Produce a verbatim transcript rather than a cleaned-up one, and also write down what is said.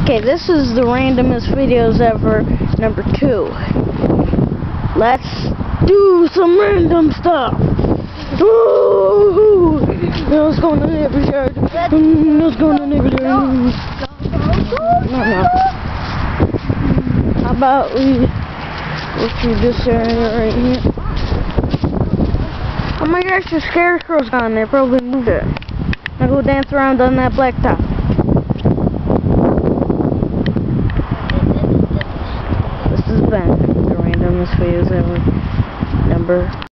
Okay, this is the randomest videos ever, number two. Let's do some random stuff. Woo! Let's go to the neighborhood. Let's go to the neighborhood. No, no. How about we go through this area right here? Oh my gosh, the scarecrow's gone. They probably moved it. Now go dance around on that blacktop. This has been the randomest videos ever, number